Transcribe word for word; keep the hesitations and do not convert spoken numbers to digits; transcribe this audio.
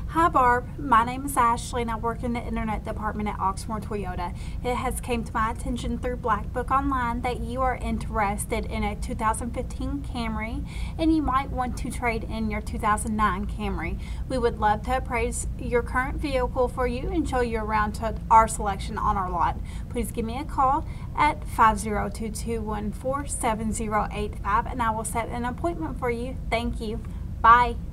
Hi Barb, my name is Ashley and I work in the Internet Department at Oxmoor Toyota. It has came to my attention through Black Book Online that you are interested in a two thousand fifteen Camry and you might want to trade in your two thousand nine Camry. We would love to appraise your current vehicle for you and show you around to our selection on our lot. Please give me a call at five zero two two one four seven zero eight five and I will set an appointment for you. Thank you. Bye.